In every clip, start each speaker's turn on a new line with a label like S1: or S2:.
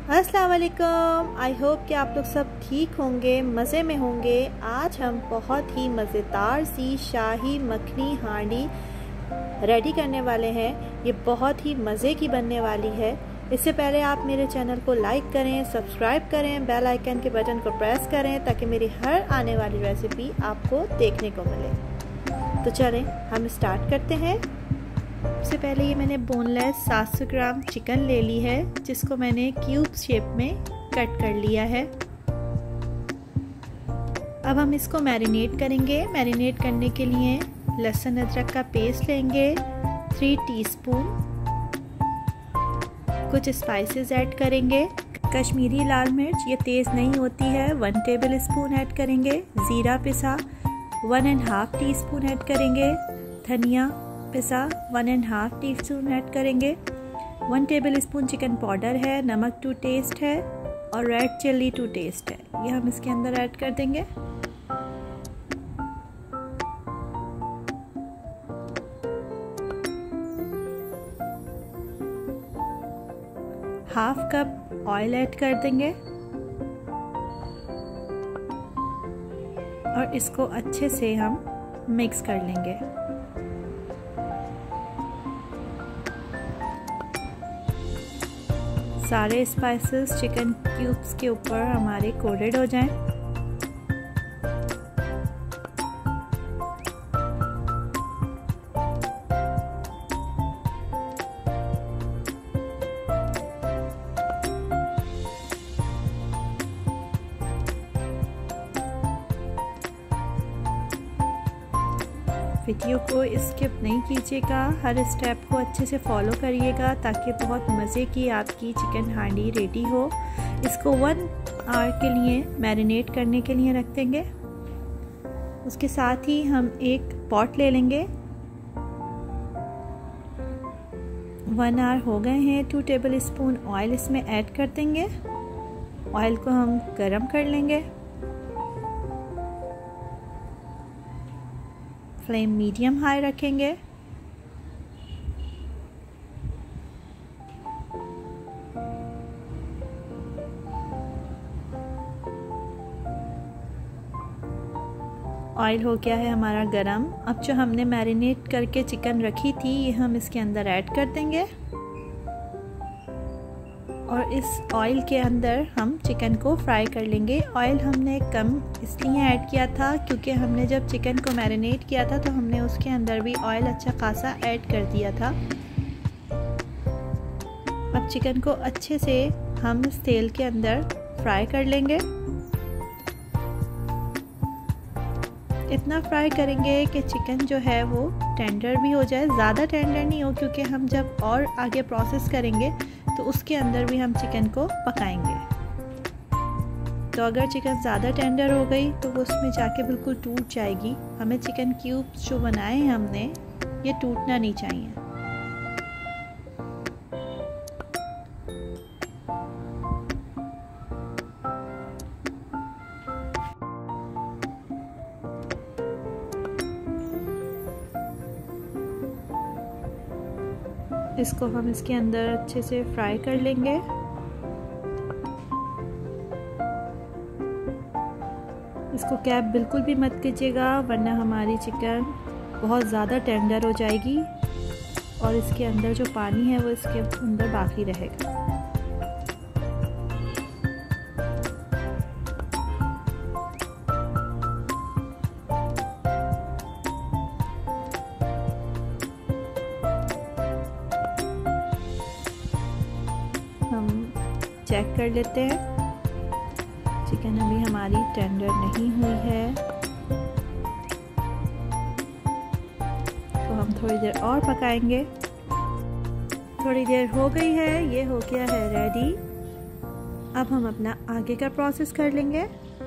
S1: अस्सलाम वालेकुम। I hope कि आप लोग सब ठीक होंगे, मज़े में होंगे। आज हम बहुत ही मज़ेदार सी शाही मखनी हांडी रेडी करने वाले हैं। ये बहुत ही मज़े की बनने वाली है। इससे पहले आप मेरे चैनल को लाइक करें, सब्सक्राइब करें, बेल आइकन के बटन को प्रेस करें ताकि मेरी हर आने वाली रेसिपी आपको देखने को मिले। तो चलें हम स्टार्ट करते हैं। सबसे पहले ये मैंने बोनलेस 700 ग्राम चिकन ले ली है, जिसको मैंने क्यूब शेप में कट कर लिया है। अब हम इसको मैरिनेट करेंगे। मैरिनेट करने के लिए लहसुन अदरक का पेस्ट लेंगे 3 टीस्पून। कुछ स्पाइसेस ऐड करेंगे। कश्मीरी लाल मिर्च, ये तेज़ नहीं होती है, 1 टेबल स्पून ऐड करेंगे। ज़ीरा पिसा 1.5 टीस्पून ऐड करेंगे। धनिया पिसा 1.5 टीस्पून ऐड करेंगे। 1 टेबल स्पून चिकन पाउडर है, नमक टू टेस्ट है और रेड चिल्ली टू टेस्ट है, ये हम इसके अंदर ऐड कर देंगे। हाफ कप ऑयल ऐड कर देंगे और इसको अच्छे से हम मिक्स कर लेंगे। सारे स्पाइसेस चिकन क्यूब्स के ऊपर हमारे कोटेड हो जाएं। वीडियो को स्किप नहीं कीजिएगा, हर स्टेप को अच्छे से फॉलो करिएगा ताकि बहुत मज़े की आपकी चिकन हांडी रेडी हो। इसको 1 आवर के लिए मैरिनेट करने के लिए रख देंगे। उसके साथ ही हम एक पॉट ले लेंगे। 1 आवर हो गए हैं। 2 टेबल स्पून ऑयल इसमें ऐड कर देंगे। ऑयल को हम गरम कर लेंगे। फ्लेम मीडियम हाई रखेंगे। ऑयल हो गया है हमारा गरम। अब जो हमने मैरिनेट करके चिकन रखी थी, ये हम इसके अंदर ऐड कर देंगे और इस ऑयल के अंदर हम चिकन को फ्राई कर लेंगे। ऑयल हमने कम इसलिए ऐड किया था क्योंकि हमने जब चिकन को मैरिनेट किया था तो हमने उसके अंदर भी ऑयल अच्छा खासा ऐड कर दिया था। अब चिकन को अच्छे से हम इस तेल के अंदर फ्राई कर लेंगे। इतना फ्राई करेंगे कि चिकन जो है वो टेंडर भी हो जाए, ज़्यादा टेंडर नहीं हो, क्योंकि हम जब और आगे प्रोसेस करेंगे तो उसके अंदर भी हम चिकन को पकाएंगे। तो अगर चिकन ज़्यादा टेंडर हो गई तो वो उसमें जाके बिल्कुल टूट जाएगी। हमें चिकन क्यूब्स जो बनाए हैं हमने, ये टूटना नहीं चाहिए। इसको हम इसके अंदर अच्छे से फ्राई कर लेंगे। इसको कैप बिल्कुल भी मत कीजिएगा, वरना हमारी चिकन बहुत ज़्यादा टेंडर हो जाएगी और इसके अंदर जो पानी है वो इसके अंदर बाकी रहेगा। हम चेक कर लेते हैं। चिकन अभी हमारी टेंडर नहीं हुई है, तो हम थोड़ी देर और पकाएंगे। थोड़ी देर हो गई है, ये हो गया है रेडी। अब हम अपना आगे का प्रोसेस कर लेंगे।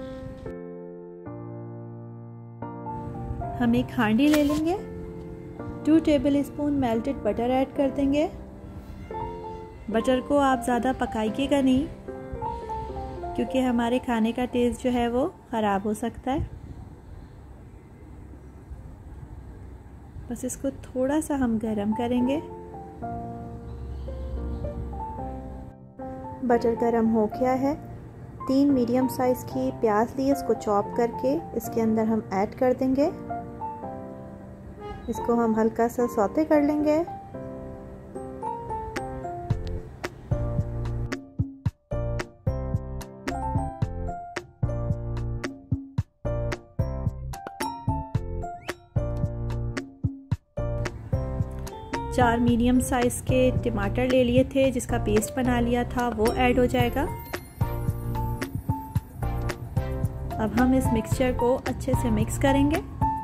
S1: हम एक हांडी ले लेंगे। 2 tablespoon melted butter add कर देंगे। बटर को आप ज़्यादा पकाइएगा नहीं, क्योंकि हमारे खाने का टेस्ट जो है वो ख़राब हो सकता है। बस इसको थोड़ा सा हम गरम करेंगे। बटर गरम हो गया है। 3 मीडियम साइज़ की प्याज ली, इसको चॉप करके इसके अंदर हम ऐड कर देंगे। इसको हम हल्का सा सौते कर लेंगे। चार मीडियम साइज़ के टमाटर ले लिए थे, जिसका पेस्ट बना लिया था, वो ऐड हो जाएगा। अब हम इस मिक्सचर को अच्छे से मिक्स करेंगे।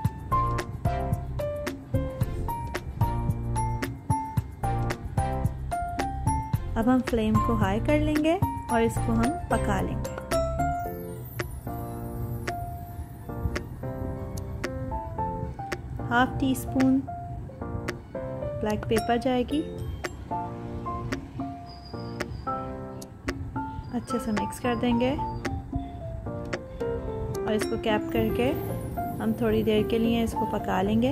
S1: अब हम फ्लेम को हाई कर लेंगे और इसको हम पका लेंगे। Half teaspoon black pepper जाएगी। अच्छे से मिक्स कर देंगे और इसको कैप करके हम थोड़ी देर के लिए इसको पका लेंगे।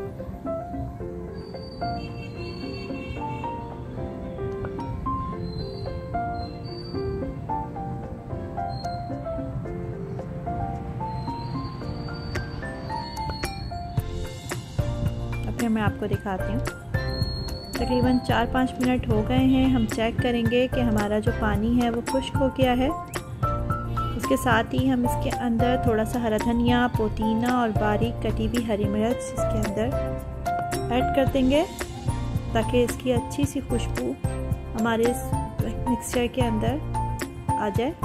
S1: अब फिर मैं आपको दिखाती हूँ। तकरीबन 4-5 मिनट हो गए हैं। हम चेक करेंगे कि हमारा जो पानी है वो खुश्क हो गया है। इसके साथ ही हम इसके अंदर थोड़ा सा हरा धनिया, पुदीना और बारीक कटी हुई हरी मिर्च इसके अंदर ऐड कर देंगे ताकि इसकी अच्छी सी खुशबू हमारे इस मिक्सचर के अंदर आ जाए।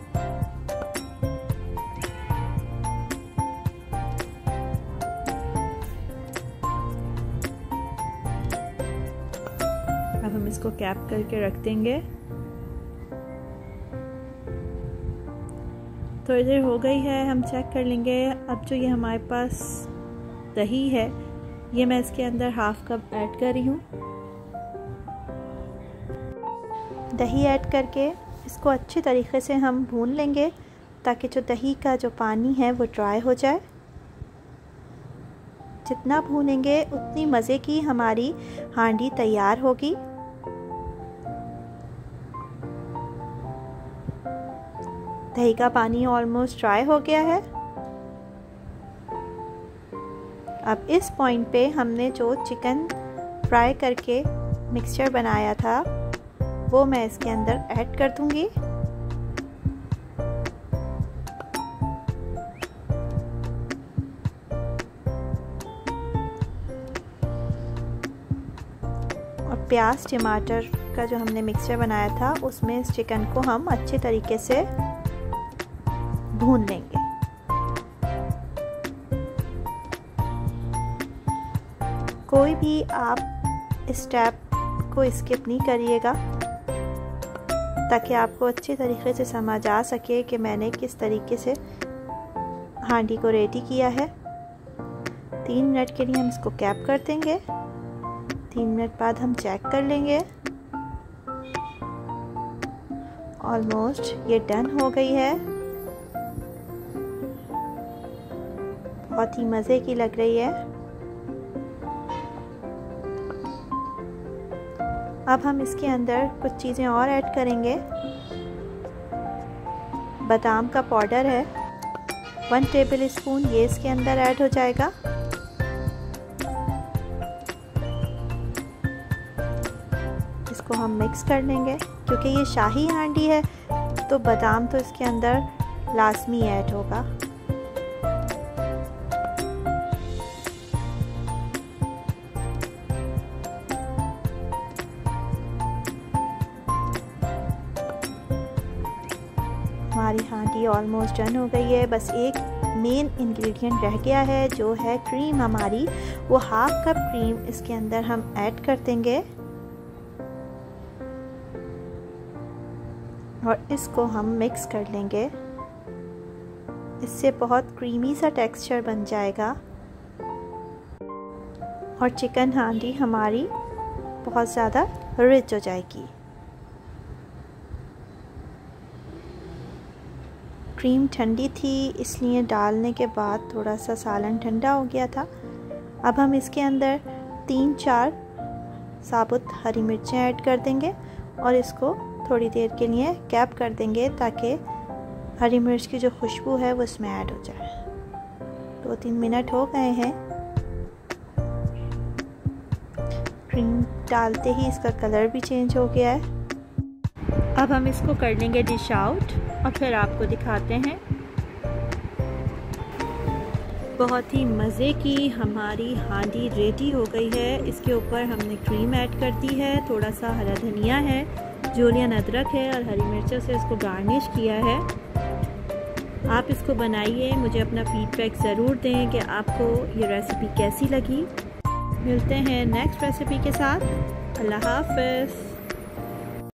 S1: अब हम इसको कैप करके रख देंगे। थोड़ी देर हो गई है, हम चेक कर लेंगे। अब जो ये हमारे पास दही है, ये मैं इसके अंदर हाफ कप ऐड कर रही हूँ। दही ऐड करके इसको अच्छे तरीके से हम भून लेंगे ताकि जो दही का जो पानी है वो ड्राई हो जाए। जितना भूनेंगे उतनी मज़े की हमारी हांडी तैयार होगी। दही का पानी ऑलमोस्ट ड्राई हो गया है। अब इस पॉइंट पे हमने जो चिकन फ्राई करके मिक्सचर बनाया था वो मैं इसके अंदर ऐड कर दूंगी। और प्याज टमाटर का जो हमने मिक्सचर बनाया था उसमें इस चिकन को हम अच्छे तरीके से भून लेंगे। कोई भी आप इस स्टेप को स्किप नहीं करिएगा ताकि आपको अच्छे तरीके से समझ आ सके कि मैंने किस तरीके से हांडी को रेडी किया है। 3 मिनट के लिए हम इसको कैप कर देंगे। 3 मिनट बाद हम चेक कर लेंगे। ऑलमोस्ट ये डन हो गई है। बहुत ही मज़े की लग रही है। अब हम इसके अंदर कुछ चीज़ें और ऐड करेंगे। बादाम का पाउडर है 1 टेबल स्पून, ये इसके अंदर ऐड हो जाएगा। इसको हम मिक्स कर लेंगे। क्योंकि ये शाही हांडी है तो बादाम तो इसके अंदर लाजमी ऐड होगा। हमारी हांडी ऑलमोस्ट डन हो गई है। बस एक मेन इंग्रेडिएंट रह गया है जो है क्रीम हमारी। वो हाफ कप क्रीम इसके अंदर हम ऐड कर देंगे और इसको हम मिक्स कर लेंगे। इससे बहुत क्रीमी सा टेक्सचर बन जाएगा और चिकन हांडी हमारी बहुत ज़्यादा रिच हो जाएगी। क्रीम ठंडी थी इसलिए डालने के बाद थोड़ा सा सालन ठंडा हो गया था। अब हम इसके अंदर 3-4 साबुत हरी मिर्चें ऐड कर देंगे और इसको थोड़ी देर के लिए कैप कर देंगे ताकि हरी मिर्च की जो खुशबू है वो इसमें ऐड हो जाए। 2-3 मिनट हो गए हैं। क्रीम डालते ही इसका कलर भी चेंज हो गया है। अब हम इसको कर लेंगे डिश आउट और फिर आपको दिखाते हैं। बहुत ही मज़े की हमारी हांडी रेडी हो गई है। इसके ऊपर हमने क्रीम ऐड कर दी है, थोड़ा सा हरा धनिया है, जुलियन अदरक है और हरी मिर्चों से इसको गार्निश किया है। आप इसको बनाइए, मुझे अपना फीडबैक ज़रूर दें कि आपको ये रेसिपी कैसी लगी। मिलते हैं नेक्स्ट रेसिपी के साथ। अल्लाह हाफ़िज़।